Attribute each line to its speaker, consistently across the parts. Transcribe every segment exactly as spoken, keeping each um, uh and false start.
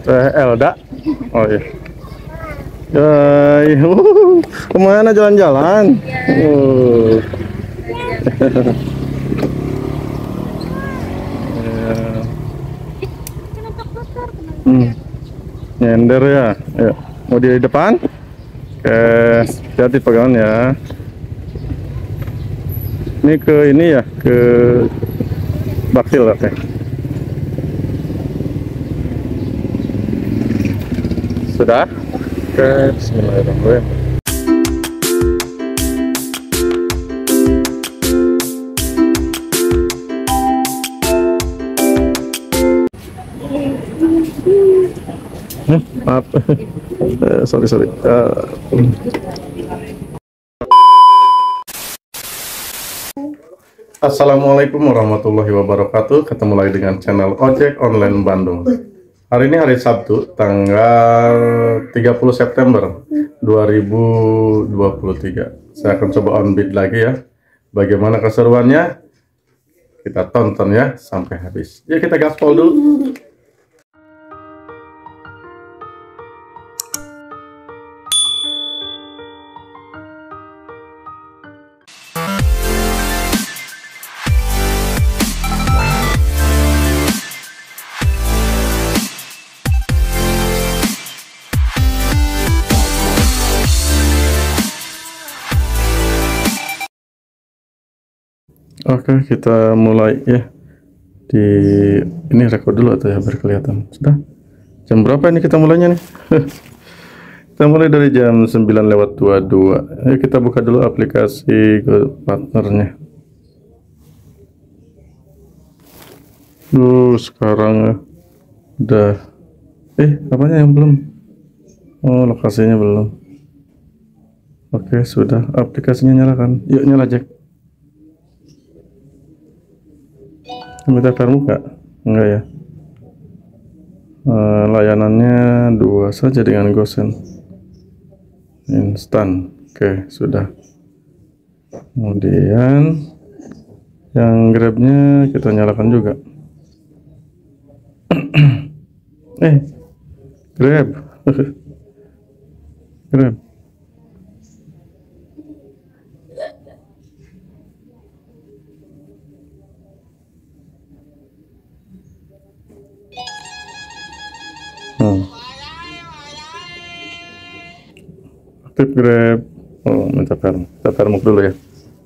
Speaker 1: Teh Elda. Oh iya. Hai, uh, kemana jalan-jalan? Uh. Hmm. Nyender ya. Ayo. Mau di depan? Oke, hati-hati pegangan ya. Ini ke ini ya, ke Baktil oke. Sudah? Oke, bismillahirrahmanirrahim. Hmm, maaf. uh, sorry sorry. Uh, Assalamualaikum warahmatullahi wabarakatuh. Ketemu lagi dengan channel Ojek Online Bandung. Hari ini hari Sabtu, tanggal tiga puluh September dua ribu dua puluh tiga. Saya akan coba on beat lagi ya. Bagaimana keseruannya? Kita tonton ya sampai habis. Ya, kita gaspol dulu. Oke, kita mulai ya. Di ini rekod dulu atau ya biar kelihatan. Sudah. Jam berapa ini kita mulainya nih? Kita mulai dari jam sembilan lewat dua puluh dua. Ayo kita buka dulu aplikasi partnernya. Duh, sekarang udah eh apanya yang belum? Oh, lokasinya belum. Oke, sudah. Aplikasinya nyalakan. Yuk nyala, Jack. Minta muka enggak ya? Uh, layanannya dua saja dengan Gosen instan. Oke, sudah. Kemudian yang Grabnya kita nyalakan juga. eh Grab Grab Hmm. Aktif Grab. Oh, minta perm. Kita permuk dulu ya.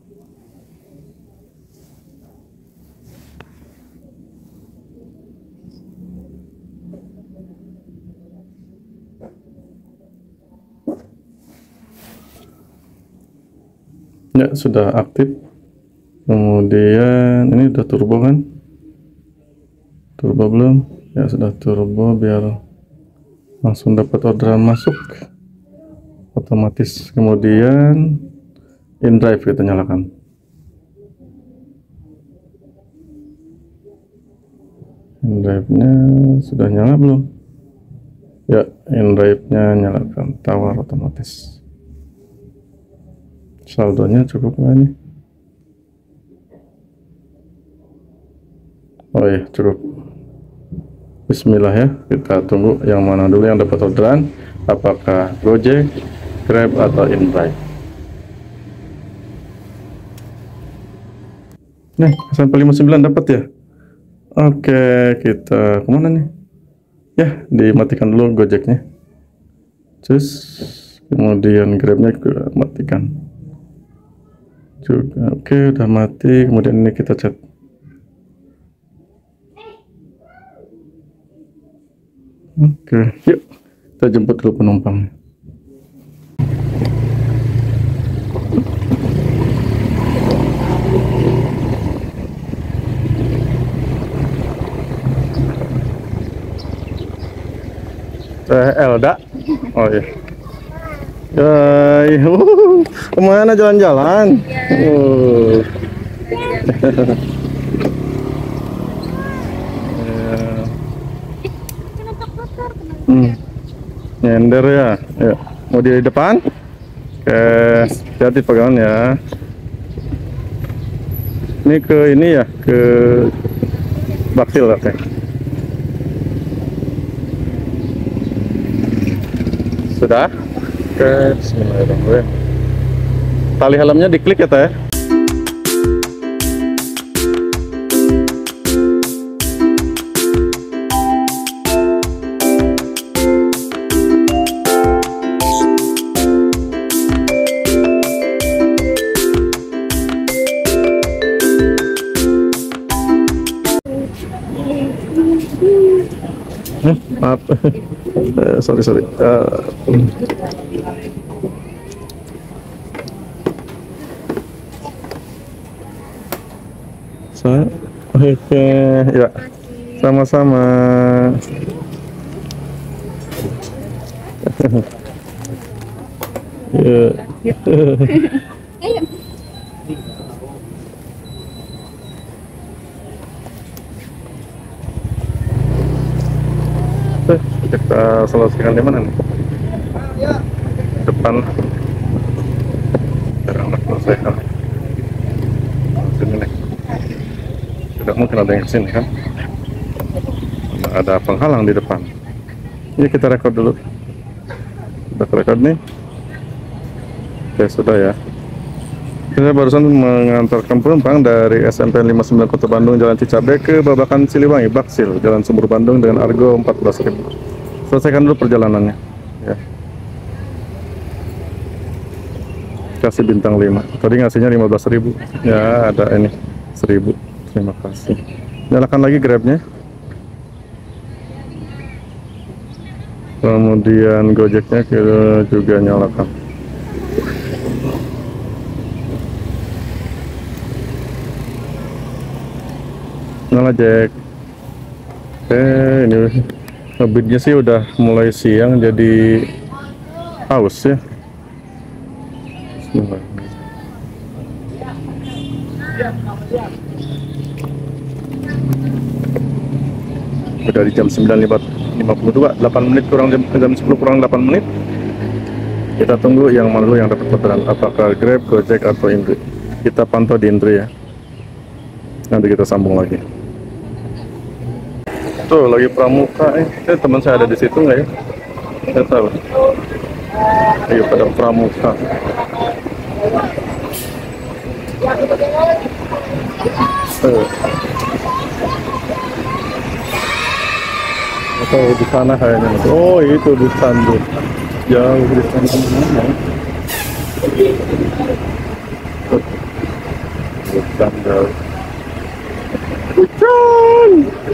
Speaker 1: Ya, sudah aktif. Kemudian ini udah turbo kan? Turbo belum? Ya, sudah turbo biar langsung dapat orderan masuk otomatis. Kemudian InDrive kita nyalakan. InDrive-nya sudah nyala belum? Ya, InDrive-nya nyalakan. Tawar otomatis. Saldonya cukup nggak nih? Oh iya, cukup. Bismillah ya, kita tunggu yang mana dulu yang dapat orderan, apakah Gojek, Grab atau InDrive. Nih, sampai lima puluh sembilan dapat ya. Oke, kita kemana nih? Ya, dimatikan dulu Gojeknya. Terus kemudian Grabnya juga matikan juga. Oke, udah mati. Kemudian ini kita chat. Oke, yuk kita jemput dulu penumpang. Teh Elda. Oh iya. Hai, uh, kemana jalan-jalan? Uh. Hmm. Nyender ya. Ayo. Mau di depan? Oke, hati-hati pegangan ya. Ini ke ini ya, ke Baktil oke. Sudah? Oke, bismillahirrahmanirrahim. Tali helmnya diklik ya, Teh. Eh, maaf. uh, sorry sorry. Uh, saya oke okay. Ya, sama-sama. Ya. Kita selesaikan di mana nih? Depan. Sekarang selesaikan. Sini nih. Tidak mungkin ada yang kesini kan? Ada penghalang di depan. Ini kita rekod dulu. Udah rekod nih. Oke, sudah ya. Saya barusan mengantarkan penumpang dari S M P lima puluh sembilan Kota Bandung Jalan Cicabek ke Babakan Siliwangi Baksil Jalan Sumur Bandung dengan argo empat belas ribu. Selesaikan dulu perjalanannya ya. Kasih bintang lima. Tadi ngasihnya lima belas ribu. Ya, ada ini seribu. Terima kasih. Nyalakan lagi Grabnya. Kemudian Gojeknya kita juga nyalakan. Nyala Jack. Eh, ini ngebitnya sih udah mulai siang jadi haus ya. Bismillah. Udah di jam sembilan lima puluh dua, delapan menit kurang jam, jam sepuluh kurang delapan menit. Kita tunggu yang mana dulu yang dapat orderan, apakah Grab, Gojek atau Indri. Kita pantau di Indri ya. Nanti kita sambung lagi. Tuh lagi pramuka, eh, eh teman saya ada di situ nggak ya? Saya tahu. Ayo pada pramuka. Eh. Atau di sana kayaknya. Oh itu di sana. Jauh di sana mana? Hujan jauh. Hujan.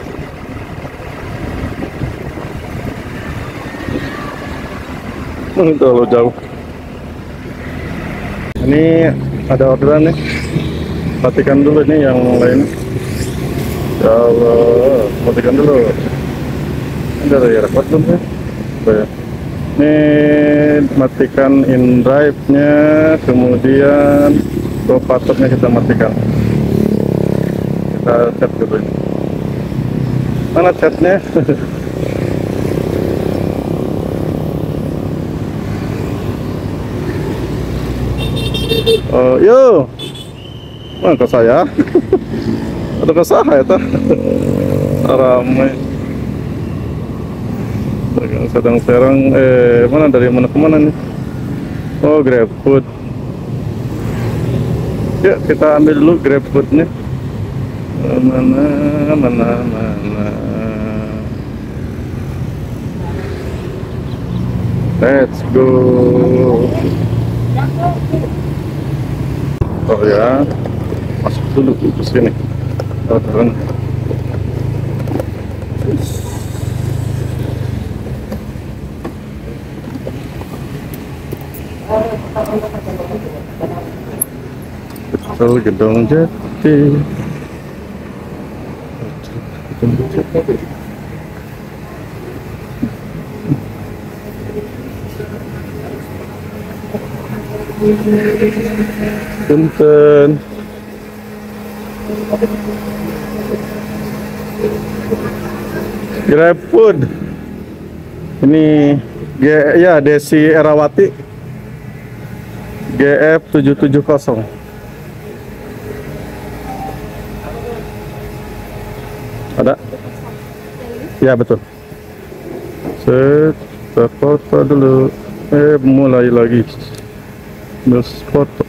Speaker 1: Terlalu jauh. Ini ada orderan nih. Matikan dulu nih yang lain. Ya Allah, matikan dulu. Ada ya rekod belum ya? Ya. Ini matikan InDrive-nya, kemudian co-partnernya kita matikan. Kita chat dulu ini. Mana chatnya? Oh, yo, mana ke saya? Ada ke saya itu? Ramai. Sedang serang. Eh, mana dari mana ke mana nih? Oh, GrabFood. Ya, kita ambil dulu GrabFoodnya. Mana, mana, mana. Let's go. Oh ya, masuk dulu ke sini. Orderan. Betul Gedung Jati. Gedung Jati. Punten. GrabFood. Ini G ya Desi Erawati. G F tujuh tujuh nol. Ada? Ya betul. Set, foto dulu. Eh, mulai lagi bus foto.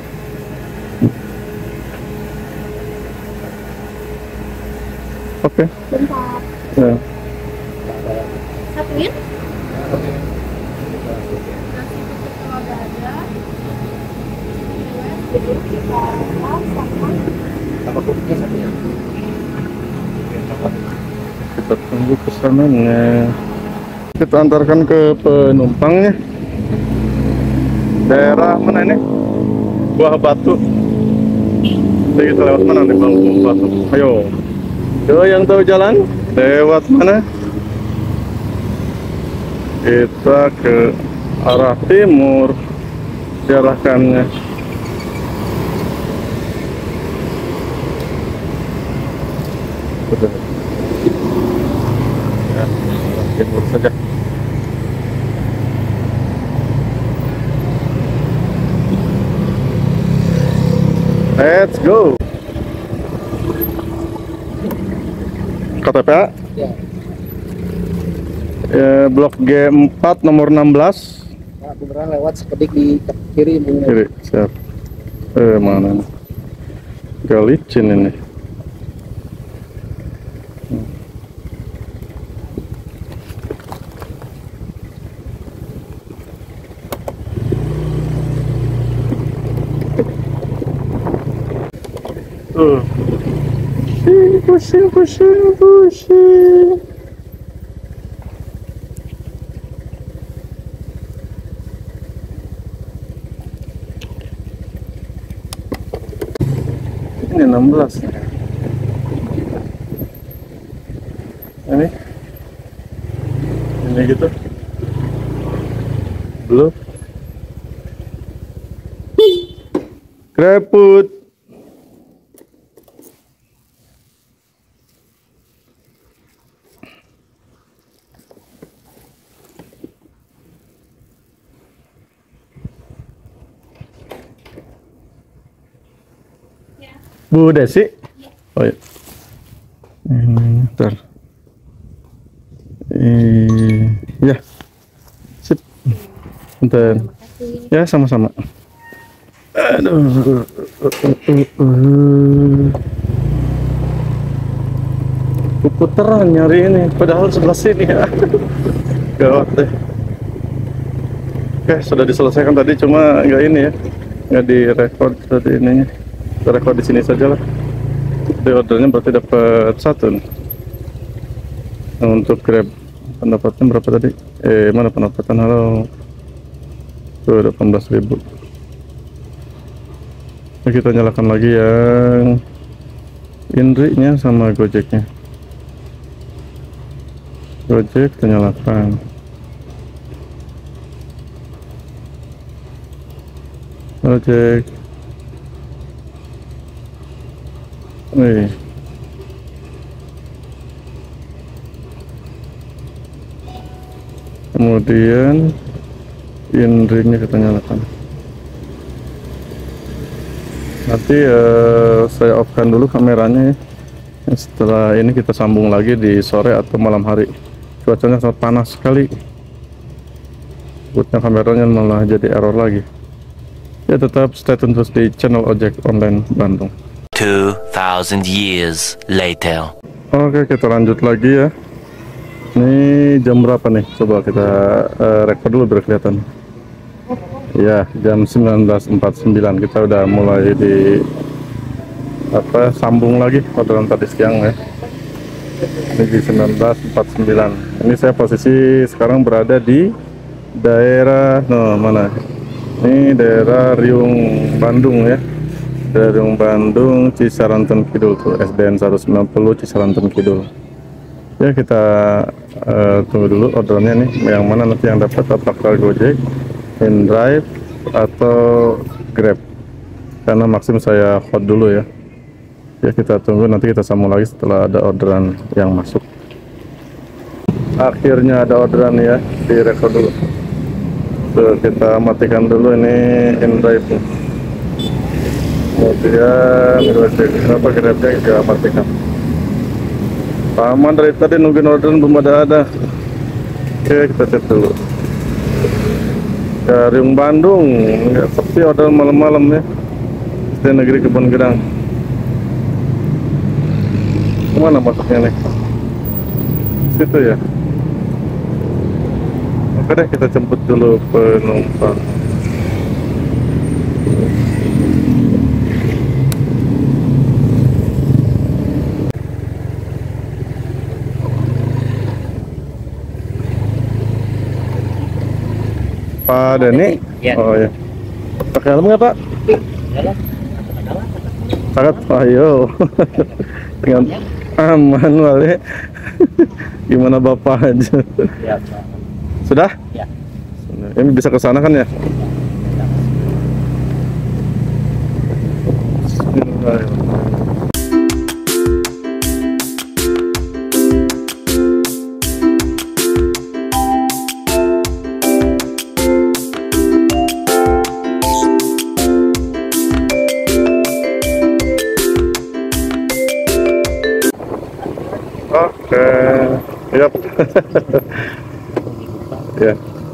Speaker 1: Oke.
Speaker 2: Bentar.
Speaker 1: Ya.
Speaker 2: Satuin. Nasi tutup telur dadar. Jadi kita sama.
Speaker 3: Sama kopinya satu ya.
Speaker 1: Kita tunggu pesanannya. Kita antarkan ke penumpangnya. Daerah mana ini? Buah Batu. Jadi kita lewat mana nih Bang? Buah Batu. Ayo. Yo yang tahu jalan lewat mana? Kita ke arah timur. Diarahkannya. Sudah. Ya, timur saja. Let's go. K T P A?
Speaker 3: Ya.
Speaker 1: Eh, blok G empat nomor enam belas.
Speaker 3: Nah, beneran lewat sekedik di kiri mungkin.
Speaker 1: Kiri, siap. Eh, mana? Gak licin ini. Tuh. Pusing, pusing, pusing. Ini enam belas. Ini. Ini gitu. Belum. Kreput. Bu Desi? Ya. Oh ya. Ini, ntar. Eh, ya. Sip. Bentar. Ya, sama-sama. Aduh. Puteran nyari ini, padahal sebelah sini ya. Gawat deh. Oke, sudah diselesaikan tadi, cuma nggak ini ya, nggak direkod tadi ininya. Kita rekod di sini saja lah. Jadi ordernya berarti dapat satu nih. Nah, untuk Grab pendapatan berapa tadi? Eh mana pendapatan? Halo. Tuh delapan belas ribu. Nah, kita nyalakan lagi yang Indri-nya sama Gojeknya. Gojek kita nyalakan. Gojek. Nih. Kemudian Indri-nya kita nyalakan. Nanti uh, saya off-kan dulu kameranya ya. Setelah ini kita sambung lagi di sore atau malam hari. Cuacanya sangat panas sekali. Bootnya kameranya malah jadi error lagi. Ya tetap stay tune terus di channel Ojek Online Bandung.
Speaker 4: two thousand years later.
Speaker 1: Oke, kita lanjut lagi ya. Ini jam berapa nih? Coba kita uh, record dulu biar kelihatan. Ya, jam sembilan belas empat puluh sembilan. Kita udah mulai di apa sambung lagi orderan tadi siang ya. Ini di sembilan belas empat puluh sembilan. Ini saya posisi sekarang berada di daerah no mana? Ini daerah Riung Bandung ya. Dari Bandung Cisaranten Kidul tuh S D N seratus sembilan puluh Cisaranten Kidul. Ya kita uh, tunggu dulu orderannya nih, yang mana nanti yang dapat apakah Gojek, InDrive atau Grab. Karena maksim saya hot dulu ya. Ya kita tunggu, nanti kita sambung lagi setelah ada orderan yang masuk. Akhirnya ada orderan ya, direkod dulu. Tuh, kita matikan dulu ini InDrive nih. Kemudian Gojek, kenapa Grabnya juga matikan? Paman dari tadi nungguin orderan belum ada ada. Oke, kita cek dulu. Cariung Bandung, nggak sepi order malam-malam ya. S D Negeri Kebon Gedang. Kemana masuknya nih? Situ ya. Oke deh, kita jemput dulu penumpang. Pak Denny?
Speaker 3: Ya.
Speaker 1: Oh ya. Pakai helm nggak Pak?
Speaker 3: Jalan.
Speaker 1: Sangat, ayo. Dengan aman wale. Gimana Bapak aja?
Speaker 3: Ya, Pak.
Speaker 1: Sudah?
Speaker 3: Ya.
Speaker 1: Ini bisa ke sana kan ya? Oke, yap. Ya.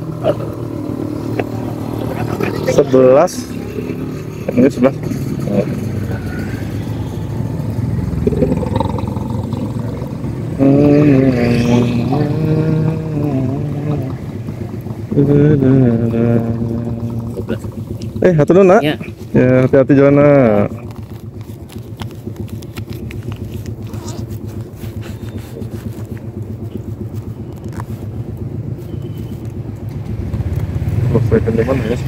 Speaker 1: Sebelas. Ini sebelas. Eh, hatur nuhun, Nak.
Speaker 3: Ya.
Speaker 1: Ya, hati-hati jalan, Nak. Selesaikan di mana ya?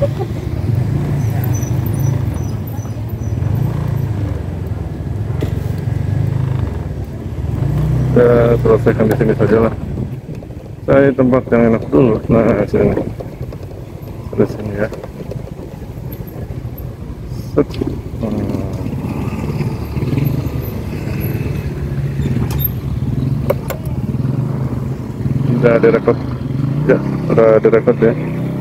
Speaker 1: Kita selesaikan di sini saja lah. Cari tempat yang enak dulu. Nah, sini. Di sini ya. Set. Hmm. Udah ada rekod. Ya, udah ada rekod ya.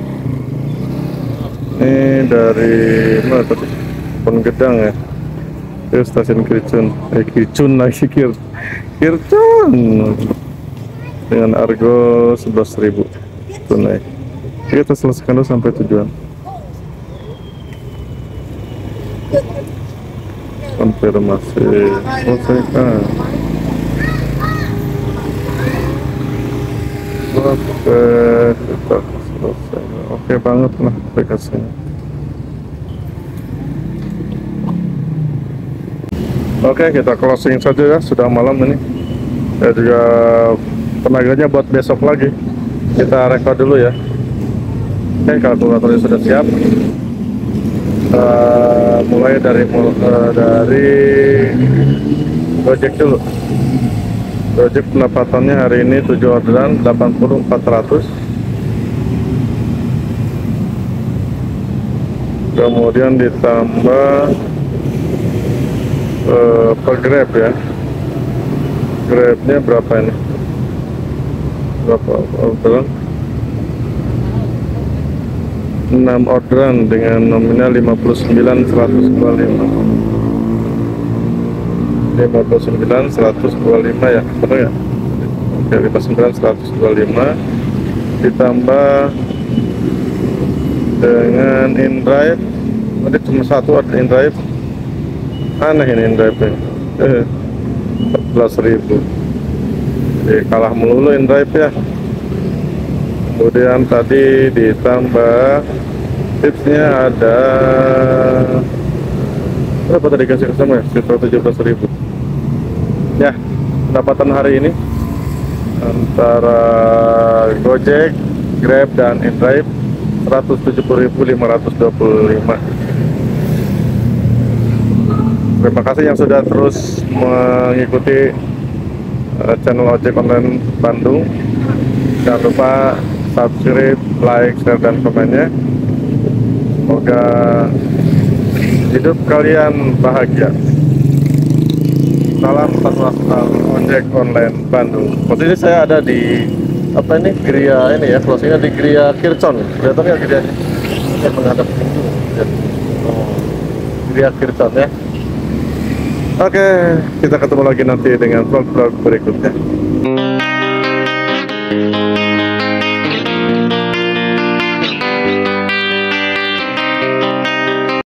Speaker 1: Ini dari mana tadi? Kebon Gedang ya. Ke stasiun Kircun. Eh Kircun lagi Kir. Kircun. Dengan argo sebelas ribu tunai. Kita selesaikan dulu sampai tujuan. Konfirmasi selesaikan. Oke, kita selesai. Oke banget lah aplikasinya. Oke, kita closing saja ya, sudah malam ini. Ya juga tenaganya buat besok lagi. Kita record dulu ya. Oke, kalkulatornya sudah siap. Uh, mulai dari uh, dari Gojek dulu. Gojek pendapatannya hari ini tujuh orderan delapan puluh empat ratus. Kemudian ditambah uh, per Grab ya. Grabnya berapa ini? Berapa orderan? enam orderan dengan nominal lima puluh sembilan seratus dua puluh lima. lima puluh sembilan seratus dua puluh lima ya, benar ya? Oke, lima puluh sembilan seratus dua puluh lima ditambah dengan InDrive. Tadi cuma satu ada InDrive. Aneh ini InDrive-nya. Eh, empat belas ribu. Jadi kalah melulu InDrive ya. Kemudian tadi ditambah tipsnya ada berapa tadi kasih sama ya? Sekitar tujuh belas ribu. Ya, pendapatan hari ini antara Gojek, Grab dan InDrive seratus tujuh puluh ribu lima ratus dua puluh lima. Terima kasih yang sudah terus mengikuti uh, channel Ojek Online Bandung. Jangan lupa subscribe, like, share, dan komennya. Semoga hidup kalian bahagia. Salam satu Ojek Online Bandung. Posisi saya ada di apa ini? Gria ini ya, closingnya di Gria Kircon. Kelihatan nggak Grianya? Saya menghadap ya. Oh, Gria Kircon ya. Oke, kita ketemu lagi nanti dengan vlog-vlog berikutnya.